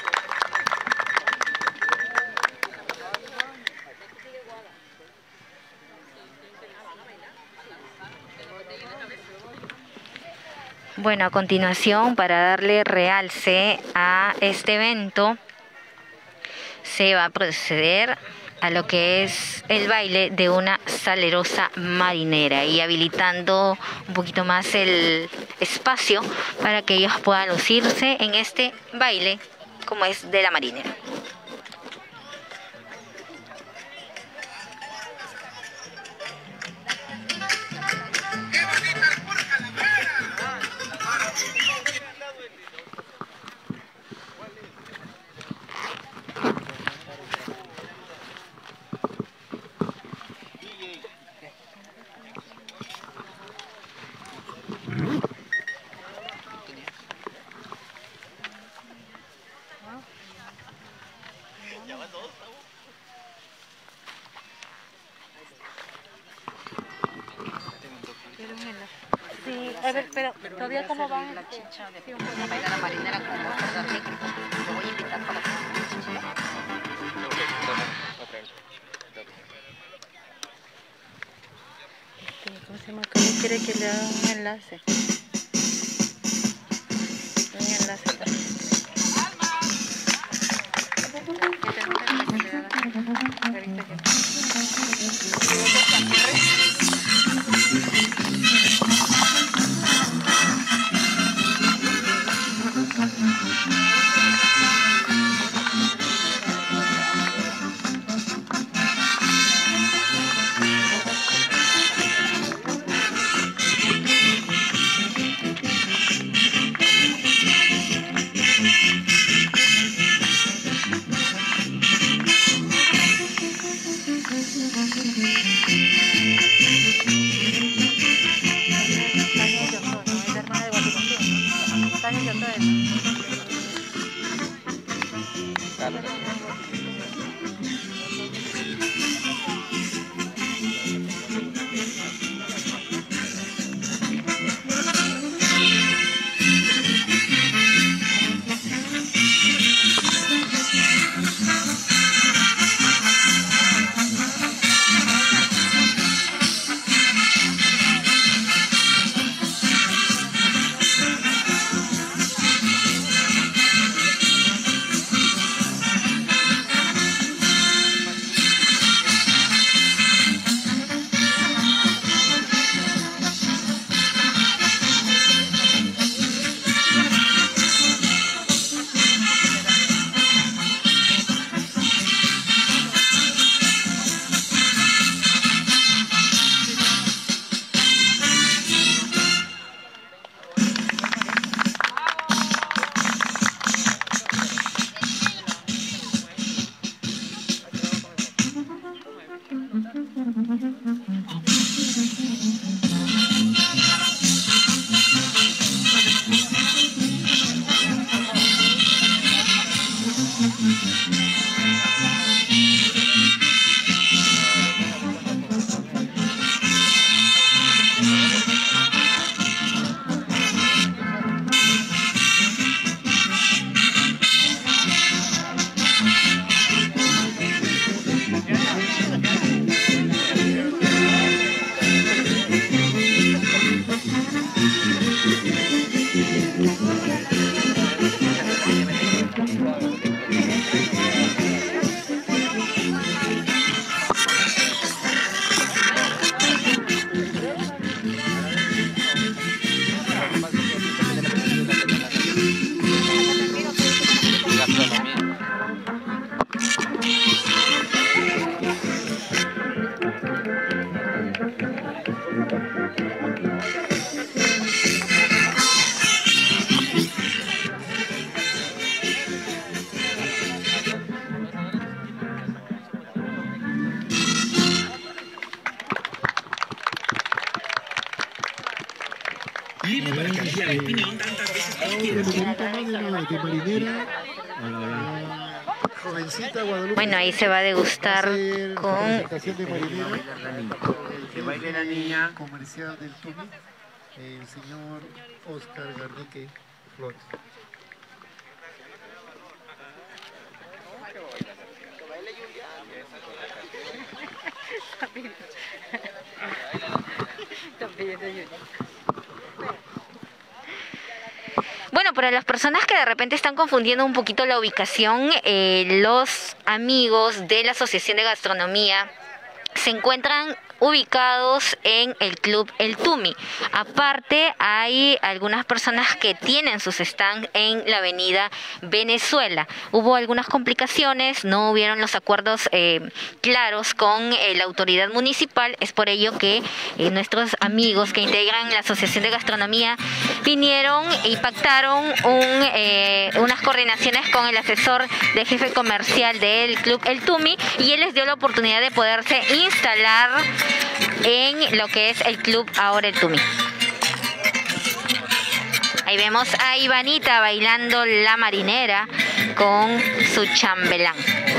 Bueno, a continuación, para darle realce a este evento, se va a proceder a lo que es el baile de una salerosa marinera y habilitando un poquito más el espacio para que ellos puedan lucirse en este baile como es de la marinera. Sí, a ver, pero todavía cómo van la chicha de la bailar a marinera con mostarda negra. Lo voy a invitar para que ¿cómo se llama? ¿Cómo quiere que le haga un enlace? Un enlace. Lima para cambiar de opinión tantas veces como quieras. De marinera. Hola, hola. Jovencita Guadalupe. Bueno, ahí se va a degustar con... Que baile la niña. Comercial del Tumi, el señor Oscar Garnique Flores. Bueno, para las personas que de repente están confundiendo un poquito la ubicación, eh, los amigos de la Asociación de Gastronomía se encuentran ubicados en el Club El Tumi. Aparte, hay algunas personas que tienen sus stands en la avenida Venezuela. Hubo algunas complicaciones, no hubieron los acuerdos eh, claros con eh, la autoridad municipal. Es por ello que eh, nuestros amigos que integran la Asociación de Gastronomía vinieron y pactaron un, eh, unas coordinaciones con el asesor de jefe comercial del Club El Tumi, y él les dio la oportunidad de poderse instalar en lo que es el Club ahora El Tumi. Ahí vemos a Ivanita bailando la marinera con su chambelán.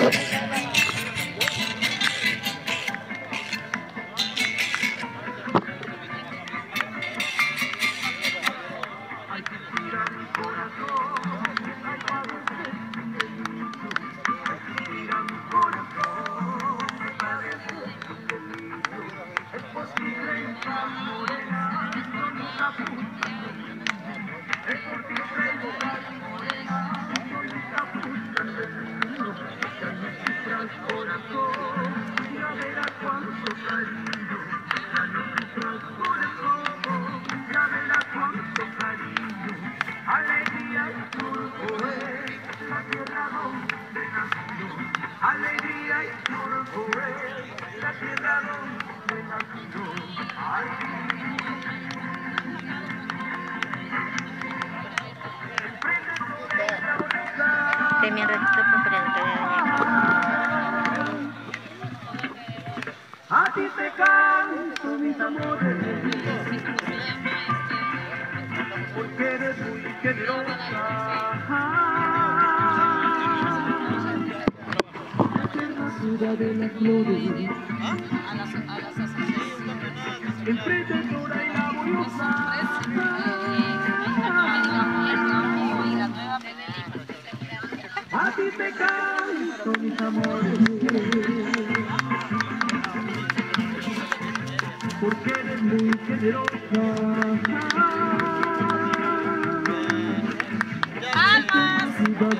Deme un ratito para preguntarle a doña A ti te canto, mis amores, porque eres muy generosa. La ciudad de las flores, emprendedora y laboriosa. A ti te canto, mis amores, porque eres muy generosa. ¡Almas! ¡Almas!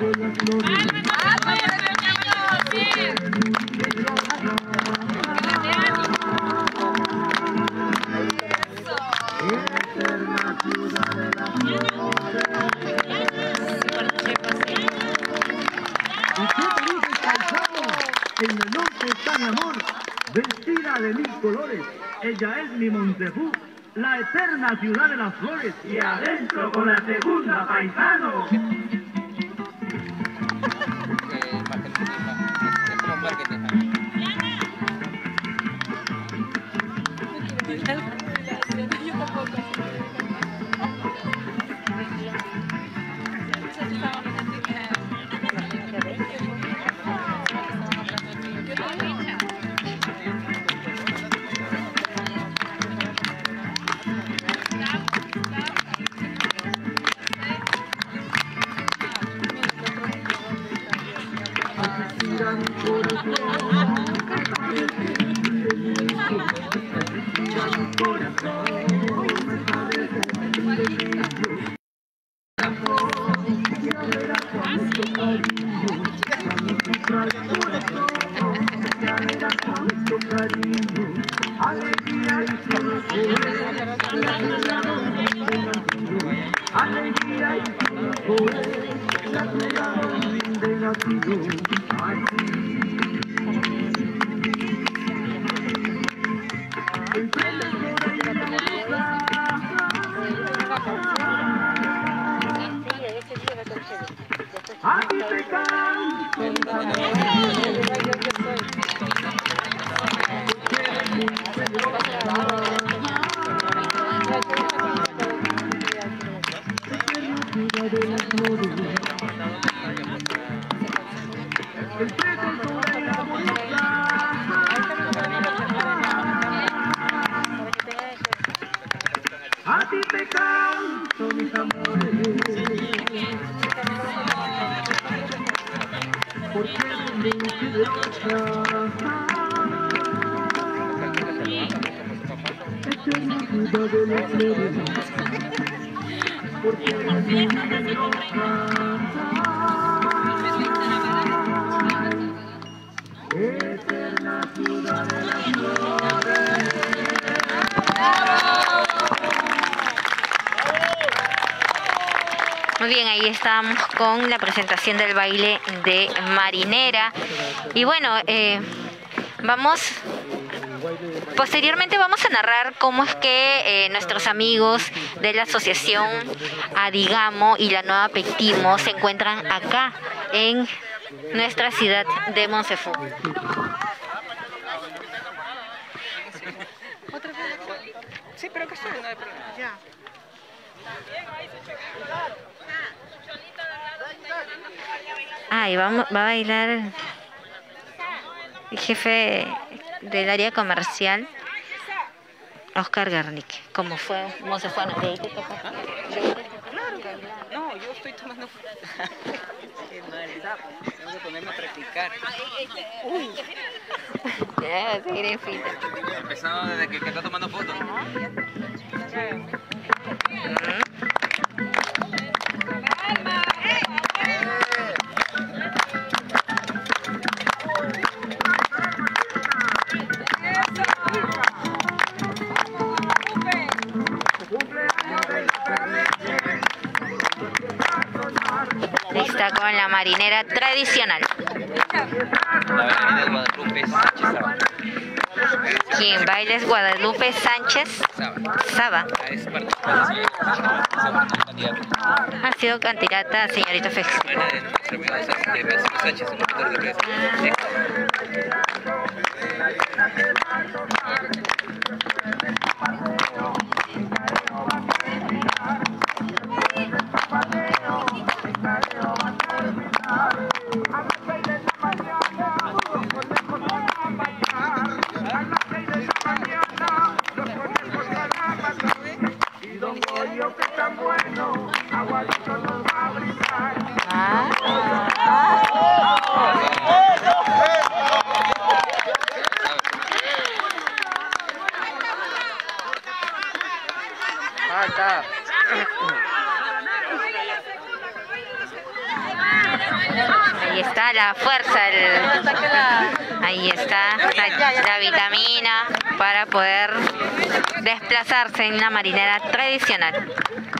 En el norte está mi amor, vestida de mil colores. Ella es mi Montefú, la eterna ciudad de las flores. Y adentro con la segunda, paisano. Muy bien, ahí estábamos con la presentación del baile de Marinera. Y bueno, eh, vamos, posteriormente vamos a narrar cómo es que eh, nuestros amigos de la asociación Adigamo y la Nueva Pectimo se encuentran acá en nuestra ciudad de Monsefú. Sí, pero que estoy, no hay problema. Ya. Ah, y vamos, va a bailar el jefe del área comercial, Oscar Garnick, como fue Monsefuano. ¿De ahí te toca? No, yo estoy tomando... Qué maldad, tengo que ponerme a practicar. Uy. Ya, seguir en fila. Empezando desde que, que está tomando fotos. Lista con la marinera tradicional. La bailarina es Guadalupe Sánchez Saba. Quien baila es Guadalupe Sánchez Saba. Es participación, Ha sido candidata a señorita Fex. Sánchez, locutor de prensa. Ahí está la fuerza, el, ahí está la, la vitamina para poder desplazarse en la marinera tradicional.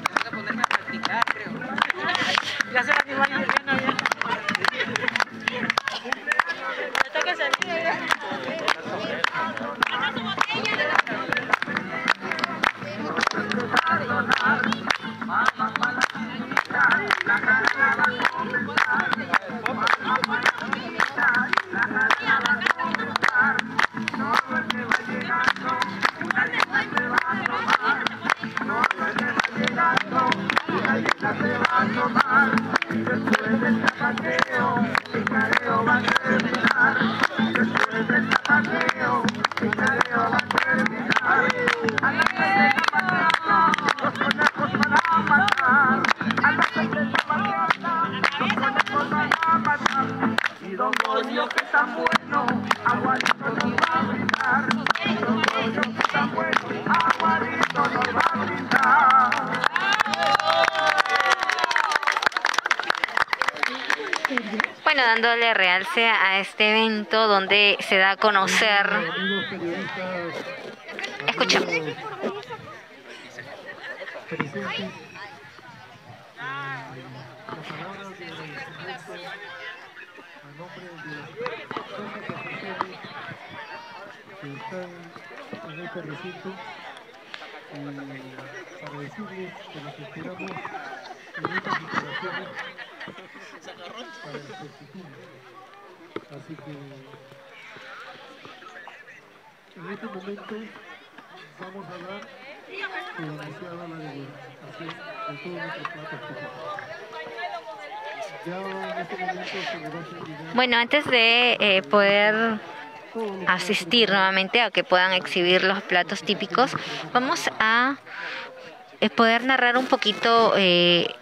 Bueno, dándole realce a este evento donde se da a conocer. Escucha. En este recinto y para decirles que nos esperamos en estas instalaciones para el festival. Así que en este momento vamos a dar por iniciada la degustación de todos nuestros platos típicos. Ya en este momento se le va a hacer. Bueno, antes de eh, poder asistir nuevamente a que puedan exhibir los platos típicos, vamos a eh, poder narrar un poquito eh,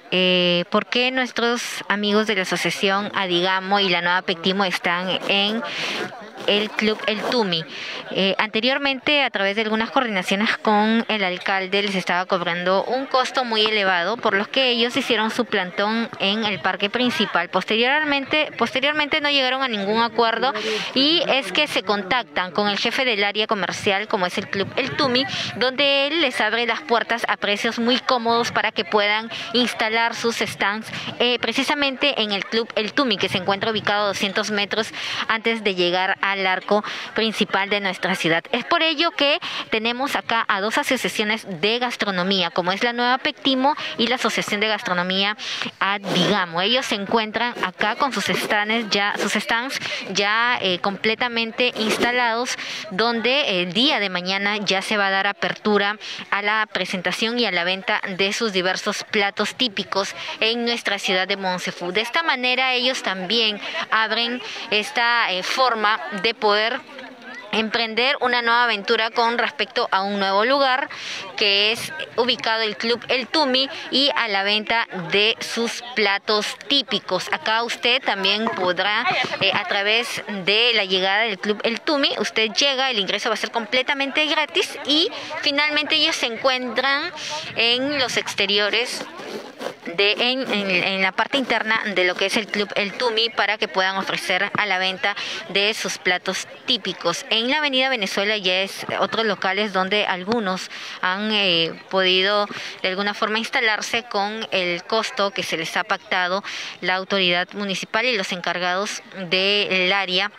eh, por qué nuestros amigos de la asociación Adigamo y la Nueva Pectimo están en el Club El Tumi. Eh, anteriormente, a través de algunas coordinaciones con el alcalde, les estaba cobrando un costo muy elevado, por lo que ellos hicieron su plantón en el parque principal. Posteriormente, posteriormente no llegaron a ningún acuerdo y es que se contactan con el jefe del área comercial, como es el Club El Tumi, donde él les abre las puertas a precios muy cómodos para que puedan instalar sus stands eh, precisamente en el Club El Tumi, que se encuentra ubicado a doscientos metros antes de llegar al arco principal de nuestra ciudad. Es por ello que tenemos acá a dos asociaciones de gastronomía, como es la Nueva Pectimo y la Asociación de Gastronomía Adigamo. Ellos se encuentran acá con sus stands ya, sus stands ya eh, completamente instalados, donde el día de mañana ya se va a dar apertura a la presentación y a la venta de sus diversos platos típicos en nuestra ciudad de Monsefu. De esta manera ellos también abren esta eh, forma de poder emprender una nueva aventura con respecto a un nuevo lugar que es ubicado el Club El Tumi y a la venta de sus platos típicos. Acá usted también podrá, eh, a través de la llegada del Club El Tumi, usted llega, el ingreso va a ser completamente gratis y finalmente ellos se encuentran en los exteriores De, en, en, en la parte interna de lo que es el Club El Tumi, para que puedan ofrecer a la venta de sus platos típicos. En la Avenida Venezuela ya es otros locales donde algunos han eh, podido de alguna forma instalarse con el costo que se les ha pactado la autoridad municipal y los encargados del área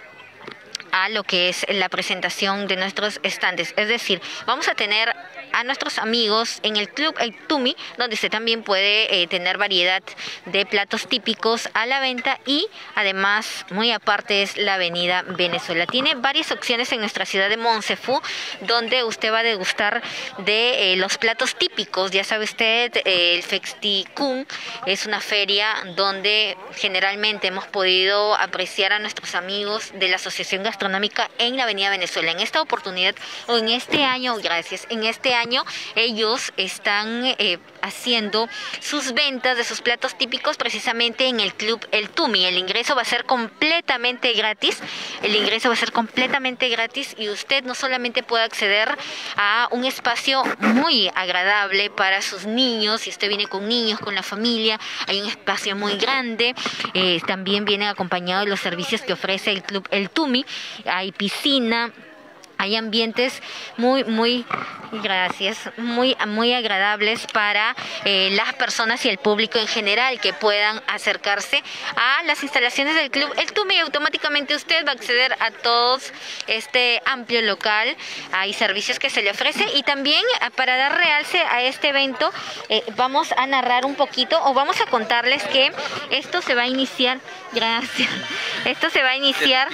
a lo que es la presentación de nuestros estantes. Es decir, vamos a tener a nuestros amigos en el Club El Tumi, donde usted también puede eh, tener variedad de platos típicos a la venta y además, muy aparte, es la Avenida Venezuela. Tiene varias opciones en nuestra ciudad de Monsefu, donde usted va a degustar de eh, los platos típicos. Ya sabe usted, eh, el Fexticún es una feria donde generalmente hemos podido apreciar a nuestros amigos de la Asociación Gastronómica en la Avenida Venezuela. En esta oportunidad, o en este año, gracias, en este año ellos están eh, haciendo sus ventas de sus platos típicos precisamente en el Club El Tumi. El ingreso va a ser completamente gratis, el ingreso va a ser completamente gratis y usted no solamente puede acceder a un espacio muy agradable para sus niños, si usted viene con niños, con la familia, hay un espacio muy grande, eh, también viene acompañado de los servicios que ofrece el Club El Tumi, hay piscina, hay ambientes muy, muy, gracias, muy, muy agradables para eh, las personas y el público en general que puedan acercarse a las instalaciones del Club El Tumi y automáticamente usted va a acceder a todos este amplio local. Hay servicios que se le ofrece y también para dar realce a este evento eh, vamos a narrar un poquito o vamos a contarles que esto se va a iniciar, gracias, esto se va a iniciar,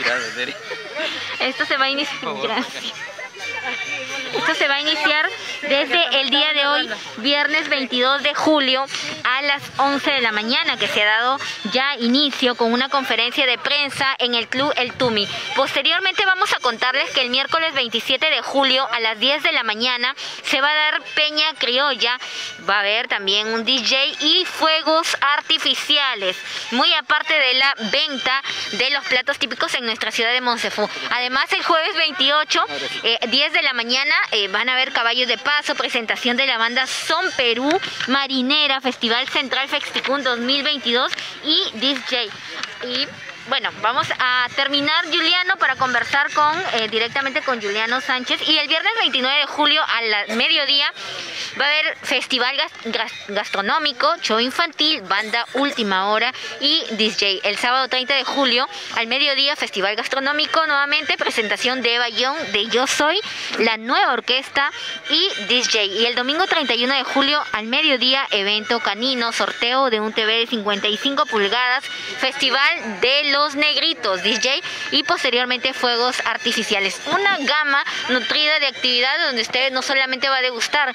esto se va a iniciar, gracias. Esto se va a iniciar desde el día de hoy, viernes veintidós de julio, a las once de la mañana, que se ha dado ya inicio con una conferencia de prensa en el Club El Tumi. Posteriormente vamos a contarles que el miércoles veintisiete de julio a las diez de la mañana se va a dar Peña Criolla, va a haber también un D J y fuegos artificiales, muy aparte de la venta de los platos típicos en nuestra ciudad de Monsefu. Además, el jueves veintiocho, eh, diez de la mañana, eh, van a haber caballos de paso, presentación de la banda Son Perú, Marinera, Festival Central Fexticún dos mil veintidós y D J. Y bueno, vamos a terminar, Juliano, para conversar con eh, directamente con Juliano Sánchez. Y el viernes veintinueve de julio al mediodía va a haber festival gas gastronómico, show infantil, banda Última Hora y D J. El sábado treinta de julio al mediodía, festival gastronómico nuevamente, presentación de Eva Young, de Yo Soy, la nueva orquesta y D J. Y el domingo treinta y uno de julio al mediodía, evento canino, sorteo de un T V de cincuenta y cinco pulgadas, festival de los negritos, D J y posteriormente fuegos artificiales. Una gama nutrida de actividades donde usted no solamente va a degustar de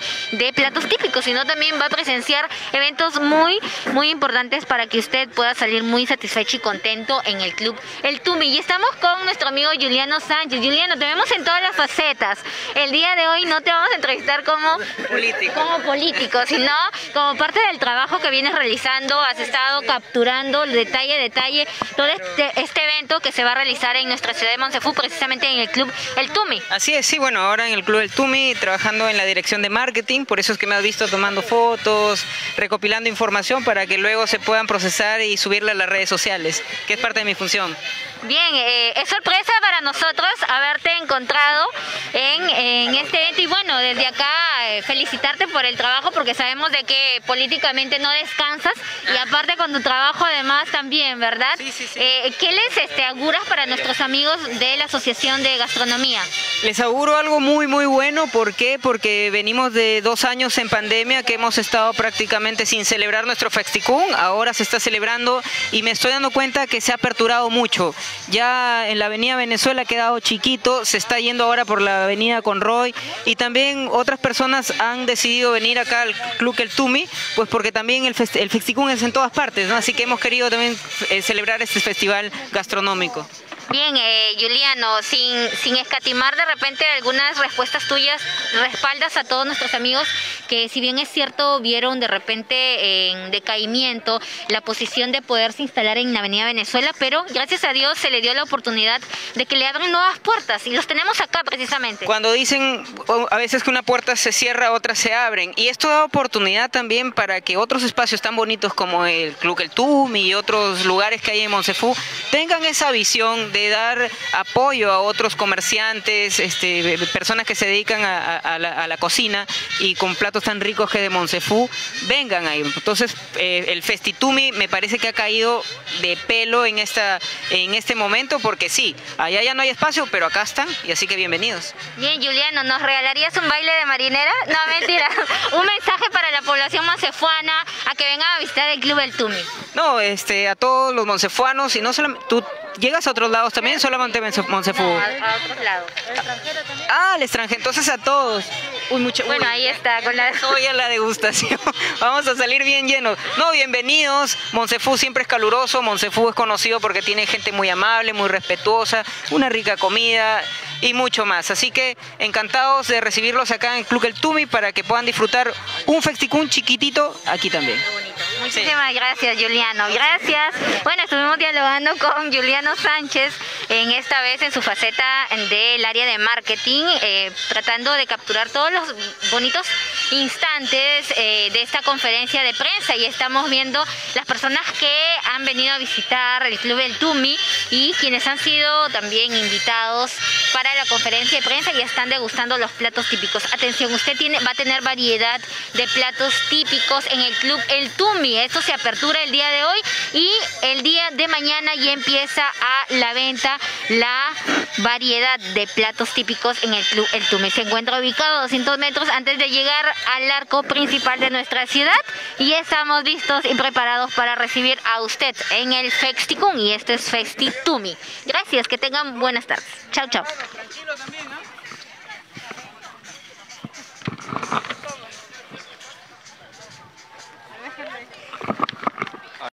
de platos típicos, sino también va a presenciar eventos muy, muy importantes para que usted pueda salir muy satisfecho y contento en el Club El Tumi. Y estamos con nuestro amigo Juliano Sánchez. Juliano, te vemos en todas las facetas. El día de hoy no te vamos a entrevistar como político, como político, sino como parte del trabajo que vienes realizando. Has estado capturando detalle a detalle todo este, este evento que se va a realizar en nuestra ciudad de Moncefú, precisamente en el Club El Tumi. Así es, sí, bueno, ahora en el Club El Tumi, trabajando en la dirección de marketing, por eso es que me has visto tomando fotos, recopilando información para que luego se puedan procesar y subirla a las redes sociales, que es parte de mi función. Bien, eh, es sorpresa para nosotros haberte encontrado en, en este evento y bueno, desde acá eh, felicitarte por el trabajo porque sabemos de que políticamente no descansas y aparte con tu trabajo además también, ¿verdad? Sí, sí, sí. Eh, ¿Qué les este, auguras para nuestros amigos de la Asociación de Gastronomía? Les auguro algo muy muy bueno, ¿por qué? Porque venimos de dos años en pandemia que hemos estado prácticamente sin celebrar nuestro Festicún, ahora se está celebrando y me estoy dando cuenta que se ha aperturado mucho. Ya en la avenida Venezuela ha quedado chiquito, se está yendo ahora por la avenida Conroy y también otras personas han decidido venir acá al Club El Tumi, pues porque también el, fest el Festicún es en todas partes, ¿no? Así que hemos querido también eh, celebrar este festival gastronómico. Bien, eh, Juliano, sin, sin escatimar de repente algunas respuestas tuyas, respaldas a todos nuestros amigos que si bien es cierto vieron de repente en decaimiento la posición de poderse instalar en la avenida Venezuela, pero gracias a Dios se le dio la oportunidad de que le abran nuevas puertas y los tenemos acá precisamente. Cuando dicen a veces que una puerta se cierra, otras se abren y esto da oportunidad también para que otros espacios tan bonitos como el Club El Tumi y otros lugares que hay en Moncefú tengan esa visión de dar apoyo a otros comerciantes, este, personas que se dedican a, a, la, a la cocina y con platos tan ricos que de Moncefú vengan ahí. Entonces eh, el Festitumi me parece que ha caído de pelo en, esta, en este momento porque sí, allá ya no hay espacio, pero acá están y así que bienvenidos. Bien, Juliano, ¿nos regalarías un baile de marinera? No, mentira. Un mensaje para la población moncefuana a que vengan a visitar el Club El Tumi. No, este, a todos los moncefuanos y no solamente... Tú, ¿llegas a otros lados también? ¿Solamente Moncefú? No, a, a otros lados. ¿El extranjero también? Ah, al extranjero. Entonces a todos. Uy, mucha, bueno, uy, ahí está. Con la... Hoy a la degustación. Vamos a salir bien llenos. No, bienvenidos. Moncefú siempre es caluroso. Moncefú es conocido porque tiene gente muy amable, muy respetuosa, una rica comida y mucho más. Así que encantados de recibirlos acá en Club El Tumi para que puedan disfrutar un festicún chiquitito aquí también. Muchísimas sí. gracias, Juliano. Gracias. Bueno, estuvimos dialogando con Juliano Sánchez, en esta vez en su faceta del área de marketing, eh, tratando de capturar todos los bonitos instantes eh, de esta conferencia de prensa y estamos viendo las personas que han venido a visitar el Club El Tumi y quienes han sido también invitados para la conferencia de prensa y están degustando los platos típicos. Atención, usted tiene, va a tener variedad de platos típicos en el Club El Tumi. Esto se apertura el día de hoy y el día de mañana ya empieza a la venta la variedad de platos típicos en el Club El Tumi. Se encuentra ubicado a doscientos metros antes de llegar al arco principal de nuestra ciudad y estamos listos y preparados para recibir a usted en el Festicún y esto es Festitumi. Gracias, que tengan buenas tardes. Chao, chao.